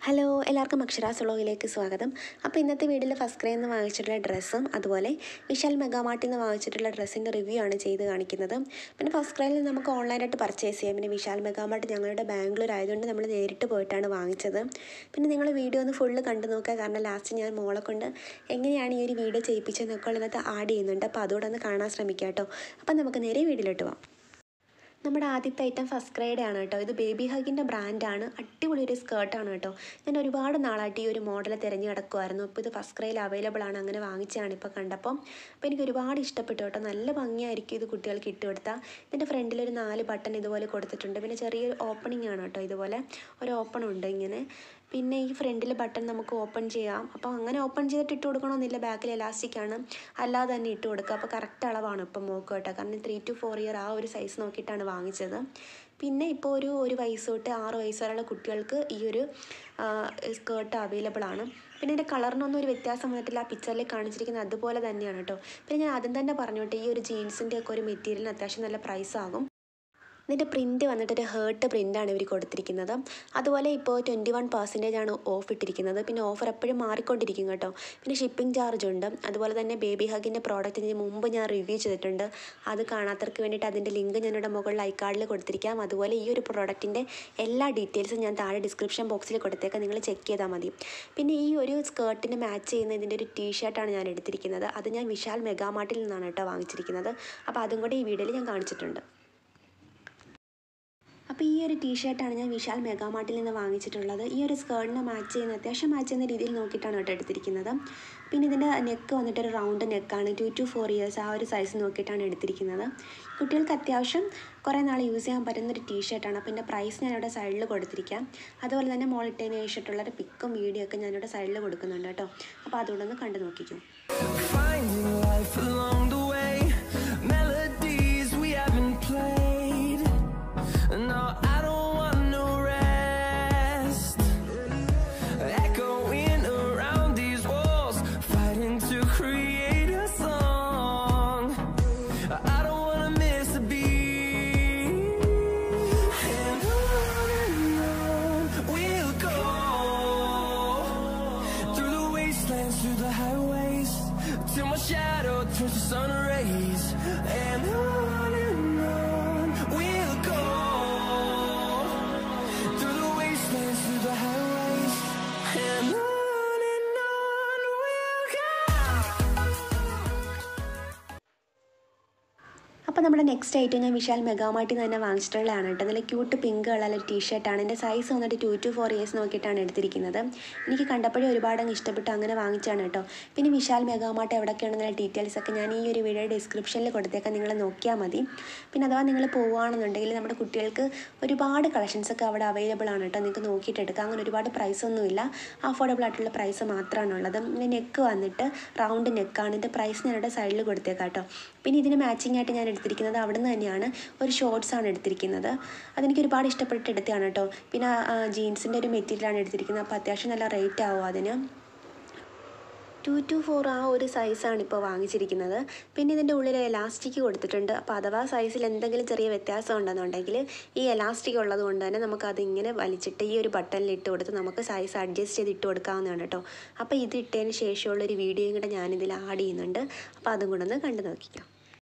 Hello, എല്ലാവർക്കും അക്ഷരാസ് വ്ളോഗിലേക്ക് സ്വാഗതം. അപ്പോൾ ഇന്നത്തെ വീഡിയോയിൽ ഫസ്റ്റ് നിന്ന് വാങ്ങിച്ചിട്ടുള്ള ഡ്രസ്സും അതുപോലെ വിശാൽ മെഗാമാർട്ടിൽ നിന്ന് വാങ്ങിച്ചിട്ടുള്ള ഡ്രസ്സിൻ്റെ റിവ്യൂ ആണ് ചെയ്ത് കാണിക്കുന്നത്. പിന്നെ ഫസ്റ്റ് നിന്ന് നമുക്ക് ഓൺലൈനായിട്ട് പർച്ചേസ് ചെയ്യാം. പിന്നെ വിശാൽ മെഗാമാർട്ട് ഞങ്ങളുടെ ബാംഗ്ലൂർ ആയതുകൊണ്ട് നമ്മൾ നേരിട്ട് പോയിട്ടാണ് വാങ്ങിച്ചത്. പിന്നെ നിങ്ങൾ വീഡിയോ ഒന്ന് ഫുള്ള് കണ്ടു നോക്കുക, കാരണം ലാസ്റ്റ് ഞാൻ മോളെ കൊണ്ട് എങ്ങനെയാണ് ഈ ഒരു വീഡിയോ ചെയ്യിപ്പിച്ചതെന്നൊക്കെ ഉള്ളതിനകത്ത് ആഡ് ചെയ്യുന്നുണ്ട്. അപ്പോൾ അതുകൂടെ ഒന്ന് കാണാൻ ശ്രമിക്കുക കേട്ടോ. അപ്പം നമുക്ക് നേരെ വീഡിയോയിലോട്ട് പോകാം. നമ്മുടെ ആദ്യത്തെ ഐറ്റം ഫസ്റ്റ്ക്രൈയുടെ ആണ് കേട്ടോ. ഇത് ബേബി ഹഗിൻ്റെ ബ്രാൻഡാണ്. അടിപൊളി ഒരു സ്കേർട്ടാണ് കേട്ടോ. ഞാൻ ഒരുപാട് നാളായിട്ട് ഈ ഒരു മോഡൽ തിരഞ്ഞു കിടക്കുമായിരുന്നു. അപ്പോൾ ഇത് ഫസ്റ്റ്ക്രൈയിൽ അവൈലബിൾ ആണ്. അങ്ങനെ വാങ്ങിച്ചാണ് ഇപ്പോൾ കണ്ടപ്പം. അപ്പോൾ എനിക്ക് ഒരുപാട് ഇഷ്ടപ്പെട്ടു കേട്ടോ. നല്ല ഭംഗിയായിരിക്കും ഇത് കുട്ടികൾക്ക് ഇട്ട് കൊടുത്താൽ. ഇതിൻ്റെ ഫ്രണ്ടിലൊരു 4 ബട്ടൺ ഇതുപോലെ കൊടുത്തിട്ടുണ്ട്. പിന്നെ ചെറിയൊരു ഓപ്പണിംഗ് ആണ് കേട്ടോ. ഇതുപോലെ ഒരു ഓപ്പൺ ഉണ്ട് ഇങ്ങനെ. പിന്നെ ഈ ഫ്രണ്ടിൽ ബട്ടൺ നമുക്ക് ഓപ്പൺ ചെയ്യാം. അപ്പോൾ അങ്ങനെ ഓപ്പൺ ചെയ്തിട്ട് ഇട്ട് കൊടുക്കണമെന്നില്ല, ബാക്കിൽ എലാസ്റ്റിക്കാണ്, അല്ലാതെ തന്നെ ഇട്ട് കൊടുക്കുക. അപ്പോൾ കറക്റ്റ് അളവാണ് ഇപ്പം നോക്കുക കേട്ടോ. കാരണം 3 to 4 ഇയർ ആ ഒരു സൈസ് നോക്കിയിട്ടാണ് വാങ്ങിച്ചത്. പിന്നെ ഇപ്പോൾ ഒരു വയസ്സ് തൊട്ട് 6 വയസ്സ് വരെയുള്ള കുട്ടികൾക്ക് ഈ ഒരു സ്കേർട്ട് അവൈലബിൾ ആണ്. പിന്നെ ഇതിൻ്റെ കളറിനൊന്നും ഒരു വ്യത്യാസം വന്നിട്ടില്ല. ആ പിക്ചറിൽ കാണിച്ചിരിക്കുന്നത് അതുപോലെ തന്നെയാണ് കേട്ടോ. പിന്നെ ഞാൻ ആദ്യം തന്നെ പറഞ്ഞോട്ടെ, ഈ ഒരു ജീൻസിൻ്റെ ഒക്കെ ഒരു മെറ്റീരിയലിന് അത്യാവശ്യം നല്ല പ്രൈസ് ആകും. ഇതിൻ്റെ പ്രിൻറ്റ് വന്നിട്ടൊരു ഹേർട്ട് പ്രിൻ്റാണ് ഇവർ കൊടുത്തിരിക്കുന്നത്. അതുപോലെ ഇപ്പോൾ 21% ആണ് ഓഫ് ഇട്ടിരിക്കുന്നത്. പിന്നെ ഓഫർ എപ്പോഴും മാറിക്കൊണ്ടിരിക്കും കേട്ടോ. പിന്നെ ഷിപ്പിംഗ് ചാർജ് ഉണ്ട്. അതുപോലെ തന്നെ ബേബി ഹഗിൻ്റെ പ്രോഡക്റ്റിന് മുമ്പ് ഞാൻ റിവ്യൂ ചെയ്തിട്ടുണ്ട്. അത് കാണാത്തവർക്ക് വേണ്ടിയിട്ട് അതിൻ്റെ ലിങ്ക് ഞാനിവിടെ മുകളിൽ ഐക്കാർഡിൽ കൊടുത്തിരിക്കാം. അതുപോലെ ഈ ഒരു പ്രോഡക്റ്റിൻ്റെ എല്ലാ ഡീറ്റെയിൽസും ഞാൻ താഴെ ഡിസ്ക്രിപ്ഷൻ ബോക്സിൽ കൊടുത്തേക്കാം, നിങ്ങൾ ചെക്ക് ചെയ്താൽ മതി. പിന്നെ ഈ ഒരു സ്കേർട്ടിന് മാച്ച് ചെയ്യുന്ന ഇതിൻ്റെ ഒരു ടീഷർട്ടാണ് ഞാൻ എടുത്തിരിക്കുന്നത്. അത് ഞാൻ വിശാൽ മെഗാമാർട്ടിൽ നിന്നാണ് കേട്ടോ വാങ്ങിച്ചിരിക്കുന്നത്. അപ്പോൾ അതും കൂടി ഈ വീഡിയോയിൽ ഞാൻ കാണിച്ചിട്ടുണ്ട്. അപ്പോൾ ഈ ഒരു ടീഷർട്ടാണ് ഞാൻ വിശാൽ മെഗാമാർട്ടിൽ നിന്ന് വാങ്ങിച്ചിട്ടുള്ളത്. ഈ ഒരു സ്കേർട്ടിനെ അത്യാവശ്യം മാച്ച് ചെയ്യുന്ന രീതിയിൽ നോക്കിയിട്ടാണ് കേട്ടോ എടുത്തിരിക്കുന്നത്. പിന്നെ ഇതിൻ്റെ നെക്ക് വന്നിട്ടൊരു റൗണ്ട് നെക്കാണ്. 2 to 4 ഇയേഴ്സ് ആ ഒരു സൈസ് നോക്കിയിട്ടാണ് എടുത്തിരിക്കുന്നത്. കുട്ടികൾക്ക് അത്യാവശ്യം കുറേ നാൾ യൂസ് ചെയ്യാൻ പറ്റുന്നൊരു ടീഷർട്ടാണ്. അപ്പോൾ ഇതിൻ്റെ പ്രൈസ് ഞാനിവിടെ സൈഡിൽ കൊടുത്തിരിക്കാം. അതുപോലെ തന്നെ മോളിട്ടതിന് ശേഷിട്ടുള്ളൊരു പിക്കും വീഡിയോ ഒക്കെ ഞാനിവിടെ സൈഡിൽ കൊടുക്കുന്നുണ്ട് കേട്ടോ. അപ്പോൾ അതുകൊണ്ട് ഒന്ന് കണ്ടു നോക്കിക്കും. No, I don't want no rest. Echoing around these walls, fighting to create a song. I don't wanna miss a beat. And on we'll go, through the wastelands, through the highways, till my shadow turns to sun rays. And on we'll go, through the highways, and on we'll go. അപ്പോൾ നമ്മുടെ next item ഞാൻ വിശാൽ മെഗാമാർട്ടിൽ നിന്ന് തന്നെ വാങ്ങിച്ചിട്ടുള്ളതാണ് കേട്ടോ. നല്ല cute pink കളറിലൊരു ടീഷർട്ടാണ്. എൻ്റെ size വന്നിട്ട് 2 to 4 years നോക്കിയിട്ടാണ് എടുത്തിരിക്കുന്നത്. എനിക്ക് കണ്ടപ്പോഴേ ഒരുപാട് ഇഷ്ടപ്പെട്ട് അങ്ങനെ വാങ്ങിച്ചാണ് കേട്ടോ. പിന്നെ വിശാൽ മെഗാമാർട്ട് എവിടെയൊക്കെയാണെന്നുള്ള ഡീറ്റെയിൽസൊക്കെ ഞാൻ ഈ ഒരു വീഡിയോ ഡിസ്ക്രിപ്ഷനിൽ കൊടുത്തേക്കാം, നിങ്ങൾ നോക്കിയാൽ മതി. പിന്നെ അഥവാ നിങ്ങൾ പോവുകയാണെന്നുണ്ടെങ്കിൽ നമ്മുടെ കുട്ടികൾക്ക് ഒരുപാട് കളക്ഷൻസൊക്കെ അവിടെ അവൈലബിൾ ആണ് കേട്ടോ. നിങ്ങൾക്ക് നോക്കിയിട്ട് എടുക്കാം. അങ്ങനെ ഒരുപാട് പ്രൈസൊന്നുമില്ല, അഫോർഡബിൾ ആയിട്ടുള്ള പ്രൈസ് മാത്രമാണുള്ളത്. പിന്നെ നെക്ക് വന്നിട്ട് റൗണ്ട് നെക്കാണ്. ഇതിൻ്റെ പ്രൈസ് ഞാനിവിടെ സൈഡിൽ കൊടുത്തേക്കാം കേട്ടോ. പിന്നെ ഇതിന് മാച്ചിങ് ആയിട്ട് ഞാൻ എടുത്തിരിക്കുന്നത് അവിടെ നിന്ന് തന്നെയാണ് ഒരു ഷോർട്സാണ് എടുത്തിരിക്കുന്നത്. അതെനിക്ക് ഒരുപാട് ഇഷ്ടപ്പെട്ട് എടുത്തതാണ് കേട്ടോ. പിന്നെ ജീൻസിൻ്റെ ഒരു മെറ്റീരിയലാണ് എടുത്തിരിക്കുന്നത്. അപ്പോൾ അത്യാവശ്യം നല്ല റേറ്റ് ആവും അതിന്. 2 to 4 ആ ഒരു സൈസാണ് ഇപ്പോൾ വാങ്ങിച്ചിരിക്കുന്നത്. പിന്നെ ഇതിൻ്റെ ഉള്ളിൽ എലാസ്റ്റിക് കൊടുത്തിട്ടുണ്ട്. അപ്പോൾ അഥവാ സൈസിൽ എന്തെങ്കിലും ചെറിയ വ്യത്യാസം ഉണ്ടെന്നുണ്ടെങ്കിൽ ഈ എലാസ്റ്റിക് ഉള്ളത് കൊണ്ട് തന്നെ നമുക്കതിങ്ങനെ വലിച്ചിട്ട് ഈ ഒരു ബട്ടണിൽ ഇട്ട് കൊടുത്ത് നമുക്ക് സൈസ് അഡ്ജസ്റ്റ് ചെയ്ത് ഇട്ട് കൊടുക്കാവുന്നതാണ് കേട്ടോ. അപ്പോൾ ഇത് ഇട്ടതിന് ശേഷമുള്ളൊരു വീഡിയോയും കൂടെ ഞാനിതിൽ ആഡ് ചെയ്യുന്നുണ്ട്. അപ്പോൾ അതും കൂടെ ഒന്ന് കണ്ടു നോക്കിക്കാം.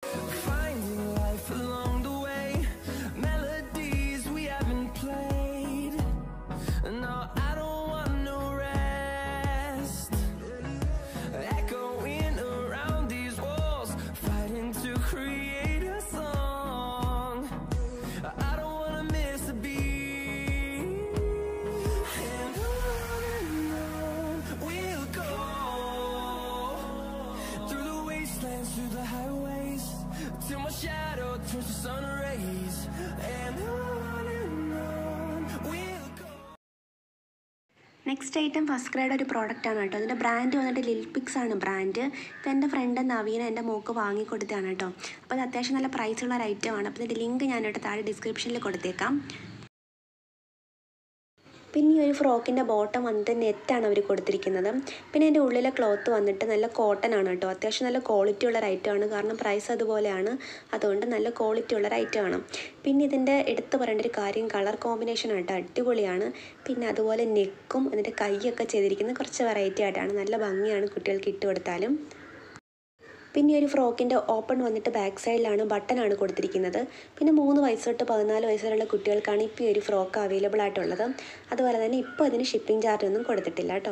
Through the highways, till my shadow turns to sun rays. And on we'll go. Next item ഫസ്റ്റ്ക്രൈയുടെ ഒരു പ്രോഡക്റ്റാണ് കേട്ടോ. അതിൻ്റെ ബ്രാൻഡ് വന്നിട്ട് ലിൽപിക്സ് ആണ് ബ്രാൻഡ്. ഇത് എൻ്റെ ഫ്രണ്ട് നവീന എൻ്റെ മോൾക്ക് വാങ്ങിക്കൊടുത്തതാണ് കേട്ടോ. അപ്പോൾ അത് അത്യാവശ്യം നല്ല പ്രൈസുള്ള ഒരു ഐറ്റമാണ്. അപ്പോൾ ഇതിൻ്റെ ലിങ്ക് ഞാനിവിടെ താഴെ ഡിസ്ക്രിപ്ഷനിൽ കൊടുത്തേക്കാം. പിന്നെ ഈ ഒരു ഫ്രോക്കിൻ്റെ ബോട്ടം വന്നിട്ട് നെറ്റാണ് അവർ കൊടുത്തിരിക്കുന്നത്. പിന്നെ അതിൻ്റെ ഉള്ളിലെ ക്ലോത്ത് വന്നിട്ട് നല്ല കോട്ടൺ ആണ് കേട്ടോ. അത്യാവശ്യം നല്ല ക്വാളിറ്റി ഉള്ള ഒരു ഐറ്റമാണ്. കാരണം പ്രൈസ് അതുപോലെയാണ്, അതുകൊണ്ട് നല്ല ക്വാളിറ്റി ഉള്ള ഒരു ഐറ്റമാണ്. പിന്നെ ഇതിൻ്റെ എടുത്ത് പറയേണ്ട ഒരു കാര്യം കളർ കോമ്പിനേഷൻ ആയിട്ട് അടിപൊളിയാണ്. പിന്നെ അതുപോലെ നെക്കും അതിൻ്റെ കൈയൊക്കെ ചെയ്തിരിക്കുന്നത് കുറച്ച് വെറൈറ്റി ആയിട്ടാണ്. നല്ല ഭംഗിയാണ് കുട്ടികൾക്ക് ഇട്ട് കൊടുത്താലും. പിന്നെ ഒരു ഫ്രോക്കിൻ്റെ ഓപ്പൺ വന്നിട്ട് ബാക്ക് സൈഡിലാണ് ബട്ടനാണ് കൊടുത്തിരിക്കുന്നത്. പിന്നെ 3 വയസ്സ് തൊട്ട് 14 വയസ്സ് വരെയുള്ള കുട്ടികൾക്കാണ് ഇപ്പോൾ ഈ ഒരു ഫ്രോക്ക് അവൈലബിൾ ആയിട്ടുള്ളത്. അതുപോലെ തന്നെ ഇപ്പോൾ അതിന് ഷിപ്പിംഗ് ചാർജ് ഒന്നും കൊടുത്തിട്ടില്ല കേട്ടോ.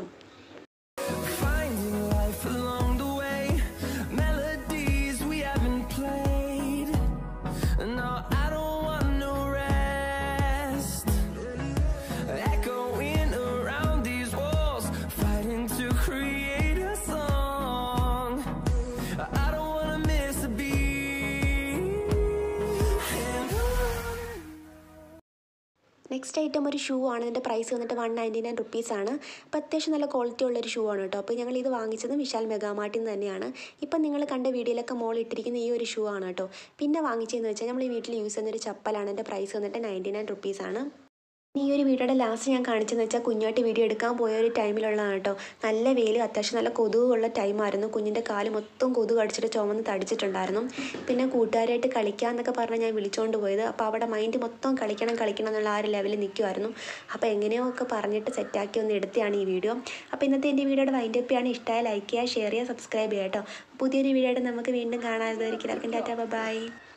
നെക്സ്റ്റ് ഐറ്റം ഒരു ഷൂ ആണ്. ഇതിൻ്റെ പ്രൈസ് വന്നിട്ട് 199 റുപ്പീസാണ്. അപ്പോൾ അത്യാവശ്യം നല്ല ക്വാളിറ്റി ഉള്ളൊരു ഷൂ ആണ് കേട്ടോ. അപ്പോൾ ഞങ്ങൾ ഇത് വാങ്ങിച്ചത് വിശാൽ മെഗാമാർട്ടിൽ നിന്ന് തന്നെയാണ്. ഇപ്പം നിങ്ങൾ കണ്ട വീഡിയോയിലൊക്കെ മോൾ ഇട്ടിരിക്കുന്ന ഈ ഒരു ഷൂ ആണ് കേട്ടോ. പിന്നെ വാങ്ങിച്ചതെന്ന് വെച്ചാൽ നമ്മൾ ഈ വീട്ടിൽ യൂസ് ചെയ്യുന്നൊരു ചപ്പലാണ്. എൻ്റെ പ്രൈസ് വന്നിട്ട് 99 റുപ്പീസാണ്. ഈ ഒരു വീഡിയോയുടെ ലാസ്റ്റ് ഞാൻ കാണിച്ചെന്ന് വെച്ചാൽ കുഞ്ഞായിട്ട് വീഡിയോ എടുക്കാൻ പോയ ഒരു ടൈമിലുള്ളതാണ് കേട്ടോ. നല്ല വെയിൽ, അത്യാവശ്യം നല്ല കൊതുകുള്ള ടൈമായിരുന്നു. കുഞ്ഞിൻ്റെ കാല് മൊത്തം കൊതുക് കടിച്ചിട്ട് ചുമന്ന് തടിച്ചിട്ടുണ്ടായിരുന്നു. പിന്നെ കൂട്ടുകാരായിട്ട് കളിക്കാമെന്നൊക്കെ പറഞ്ഞ് ഞാൻ വിളിച്ചുകൊണ്ട് പോയത്. അപ്പോൾ അവിടെ മൈൻഡ് മൊത്തം കളിക്കണം എന്നുള്ള ആ ഒരു ലെവലിൽ നിൽക്കുമായിരുന്നു. അപ്പോൾ എങ്ങനെയോ ഒക്കെ പറഞ്ഞിട്ട് സെറ്റാക്കി ഒന്ന് എടുത്തതാണ് ഈ വീഡിയോ. അപ്പോൾ ഇന്നത്തെ എൻ്റെ വീഡിയോയുടെ വൈൻഡ് അപ്പ് ആണ്. ഇഷ്ടമായ ലൈക്ക് ചെയ്യുക, ഷെയർ ചെയ്യുക, സബ്സ്ക്രൈബ് ചെയ്യുക കേട്ടോ. പുതിയൊരു വീഡിയോ ആയിട്ട് നമുക്ക് വീണ്ടും കാണാതെ ടാറ്റാ ബൈ.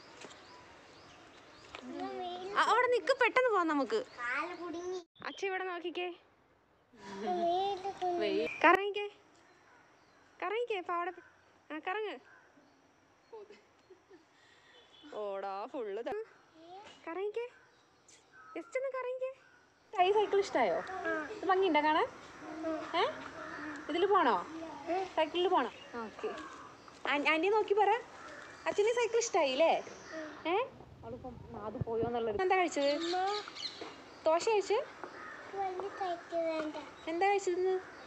അവിടെ നിൽക്ക്, പെട്ടെന്ന് പോവാം നമുക്ക്. അച്ഛ ഇവിടെ നോക്കിക്കേ, കറങ്ങിക്കേ ഇപ്പൊ അവിടെ കറങ്ങ്. ഓടാ ഫുള്ള് കറങ്ങിക്കേ, ജസ്റ്റ് ഒന്ന് കറങ്ങിക്കേ. ഈ സൈക്കിൾ ഇഷ്ടമായോ? ഇത് ഭംഗിയുണ്ടോ കാണാൻ? ഇതിൽ പോണോ? സൈക്കിളിൽ പോണോ? ഓക്കെ. ആൻറ്റി നോക്കി പറ, അച്ഛന് സൈക്കിൾ ഇഷ്ടമായില്ലേ? അവളിപ്പം അത് പോയോന്നുള്ളത്. എന്താ കഴിച്ചത്? ദോശ കഴിച്ച്? എന്താ കഴിച്ചത്?